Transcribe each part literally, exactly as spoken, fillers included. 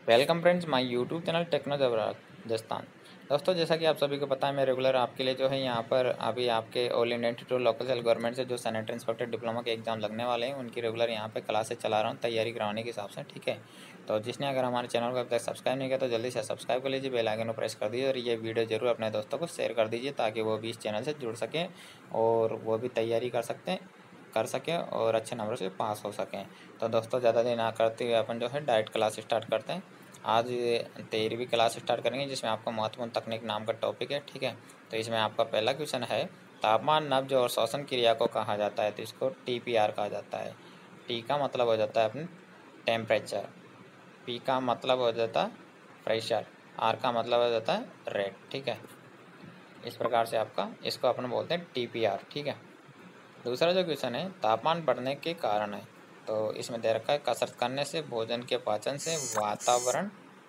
Welcome friends my YouTube channel Techno Rajasthan. दोस्तों, जैसा कि आप सभी को पता है, मैं रेगुलर आपके लिए जो है यहाँ पर अभी आपके All India Institute local self government से जो सैनिटरी इंस्पेक्टर डिप्लोमा के एग्जाम लगने वाले हैं उनकी रेगुलर यहाँ पे क्लासेस चला रहा हूँ तैयारी कराने के हिसाब से। ठीक है, तो जिसने अगर हमारे चैनल को अब तक सब्सक्राइब नहीं किया तो जल्दी से सब्सक्राइब कर लीजिए, बेल आइकन को प्रेस कर दीजिए और ये वीडियो जरूर अपने दोस्तों को शेयर कर दीजिए ताकि वो भी इस चैनल से जुड़ सकें और वो भी तैयारी कर सकते हैं कर सकें और अच्छे नंबर से पास हो सकें। तो दोस्तों, ज़्यादा देर ना करते हुए अपन जो है डायरेक्ट क्लास स्टार्ट करते हैं। आज तेरहवीं क्लास स्टार्ट करेंगे जिसमें आपका महत्वपूर्ण तकनीक नाम का टॉपिक है। ठीक है, तो इसमें आपका पहला क्वेश्चन है, तापमान, नब्ज और श्वसन क्रिया को कहा जाता है? तो इसको टी पी आर कहा जाता है। टी का मतलब हो जाता है अपने टेम्परेचर, पी का मतलब हो जाता है प्रेशर, आर का मतलब हो जाता है रेट। ठीक है, इस प्रकार से आपका इसको अपन बोलते हैं टी पी आर। ठीक है, दूसरा जो क्वेश्चन है, तापमान बढ़ने के कारण है। तो इसमें दे रखा है कसरत करने से, भोजन के पाचन से, वातावरण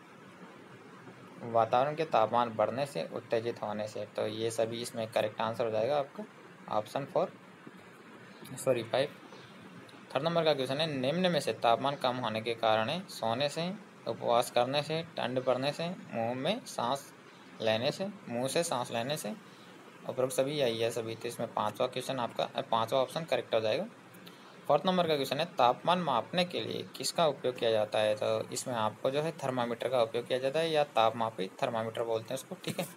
वातावरण के तापमान बढ़ने से, उत्तेजित होने से। तो ये सभी इसमें करेक्ट आंसर हो जाएगा आपका option four sorry five. Third number का क्वेश्चन है, निम्न में से तापमान कम होने के कारण है? सोने से, उपवास करने से, ठंड पड़ने से, मुंह में सांस लेने से मुंह से सांस लेने से, उपरोक्त सभी यही है सभी। तो इसमें पांचवा क्वेश्चन आपका पांचवा ऑप्शन करेक्ट हो जाएगा। फोर्थ नंबर का क्वेश्चन है, तापमान मापने के लिए किसका उपयोग किया जाता है? तो इसमें आपको जो है थर्मामीटर का उपयोग किया जाता है या तापमापी थर्मामीटर बोलते हैं उसको। ठीक है,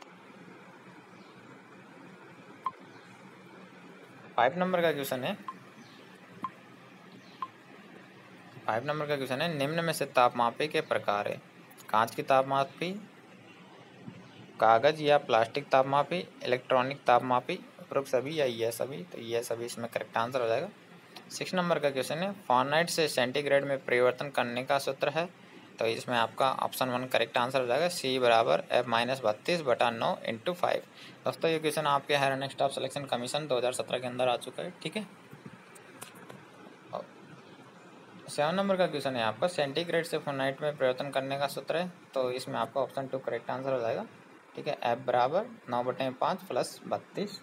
फाइव नंबर का क्वेश्चन है फाइव नंबर का क्वेश्चन है, निम्न में से तापमापी के प्रकार है? कांच की तापमापी, कागज या प्लास्टिक तापमापी, इलेक्ट्रॉनिक तापमापी, उपरोक्त सभी या ये सभी। तो ये सभी इसमें करेक्ट आंसर हो जाएगा। सिक्स नंबर का क्वेश्चन है, फ़ारेनहाइट से सेंटीग्रेड में परिवर्तन करने का सूत्र है? तो इसमें आपका ऑप्शन वन करेक्ट आंसर हो जाएगा, सी बराबर एफ माइनस बत्तीस बटा नौ इंटू फाइव। दोस्तों, ये क्वेश्चन आपके higher and staff selection commission दो हज़ार सत्रह के अंदर आ चुका है। ठीक है, सेवन नंबर का क्वेश्चन है आपका, सेंटीग्रेड से फ़ारेनहाइट में परिवर्तन करने का सूत्र है? तो इसमें आपका ऑप्शन टू करेक्ट आंसर हो जाएगा। ठीक है, एफ बराबर नौ बटे पाँच प्लस बत्तीस।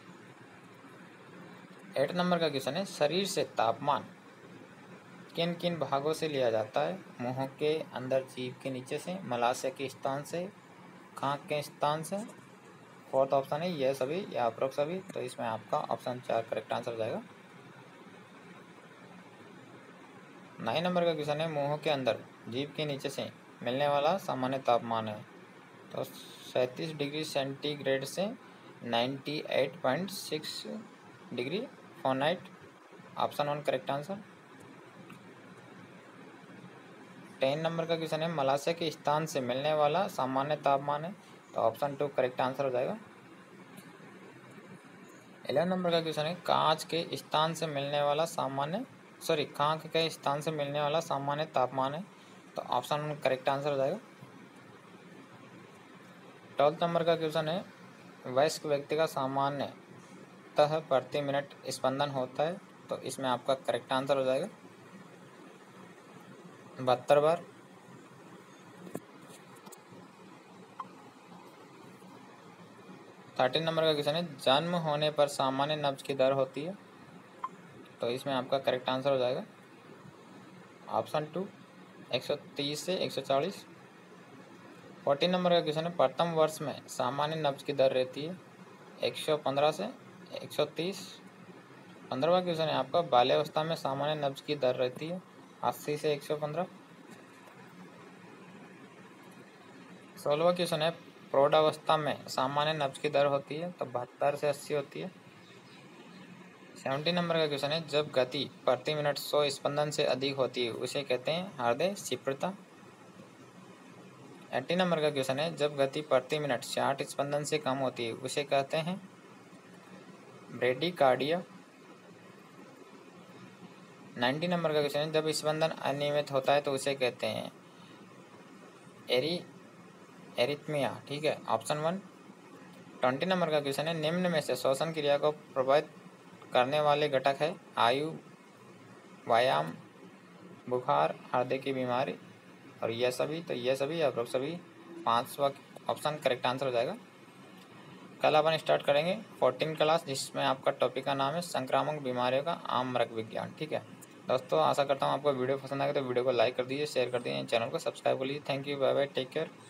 एट नंबर का क्वेश्चन है, शरीर से तापमान किन किन भागों से लिया जाता है? मुंह के अंदर, जीभ के नीचे से, मलाशय के स्थान से, खांक के स्थान से। फोर्थ ऑप्शन है यह सभी या उपरोक्त सभी। तो इसमें आपका ऑप्शन चार करेक्ट आंसर हो जाएगा। नाइन नंबर का क्वेश्चन है, मुंह के अंदर, जीभ के नीचे से मिलने वाला सामान्य तापमान है? तो सैंतीस डिग्री सेंटीग्रेड से अट्ठानवे point six degree Fahrenheit. Option one correct answer. Ten number का क्वेश्चन है, मलाशय के स्थान से मिलने वाला सामान्य तापमान है? तो ऑप्शन टू करेक्ट आंसर हो जाएगा। इलेवन नंबर का क्वेश्चन है, कांच के स्थान से मिलने वाला सामान्य सॉरी खांक के स्थान से मिलने वाला सामान्य तापमान है? तो ऑप्शन वन करेक्ट आंसर हो जाएगा। ट्वेल्थ नंबर का क्वेश्चन है, वयस्क व्यक्ति का सामान्यतः प्रति मिनट स्पंदन होता है? तो इसमें आपका करेक्ट आंसर हो जाएगा बहत्तर बार। थर्टीन नंबर का क्वेश्चन है, जन्म होने पर सामान्य नब्ज की दर होती है? तो इसमें आपका करेक्ट आंसर हो जाएगा ऑप्शन टू एक सौ तीस से एक सौ चालीस। फोर्टीन नंबर का क्वेश्चन है, प्रथम वर्ष में सामान्य नब्ज की दर रहती है? एक सौ पंद्रह से एक सौ तीस। पंद्रहवा क्वेश्चन है आपका, बाल्यावस्था में सामान्य नब्ज की दर रहती है? अस्सी से एक सौ पंद्रह। सोलहवा क्वेश्चन है, प्रौढ़ावस्था में सामान्य नब्ज की दर होती है? तो बहत्तर से अस्सी होती है। सेवेंटी नंबर का क्वेश्चन है, जब गति प्रति मिनट सौ स्पंदन से अधिक होती है उसे कहते हैं हृदय क्षिप्रता। एट्टी नंबर का क्वेश्चन है, जब गति प्रति मिनट साठ स्पंदन से कम होती है उसे कहते हैं ब्रेडिकार्डिया। नाइन्टी नंबर का क्वेश्चन है, जब स्पंदन अनियमित होता है तो उसे कहते हैं एरी एरिथमिया। ठीक है, ऑप्शन वन। ट्वेंटी नंबर का क्वेश्चन है, निम्न में से श्वसन क्रिया को प्रभावित करने वाले घटक है? आयु, व्यायाम, बुखार, हृदय की बीमारी और यह सभी। तो यह सभी या सभी पांचवा ऑप्शन करेक्ट आंसर हो जाएगा। कल अपन स्टार्ट करेंगे फोर्टीन क्लास जिसमें आपका टॉपिक का नाम है संक्रामक बीमारियों का आम मृग विज्ञान। ठीक है, दोस्तों आशा करता हूँ आपको वीडियो पसंद आएगा तो वीडियो को लाइक कर दीजिए, शेयर कर दीजिए, चैनल को सब्सक्राइब कर लीजिए। Thank you, bye bye, take care.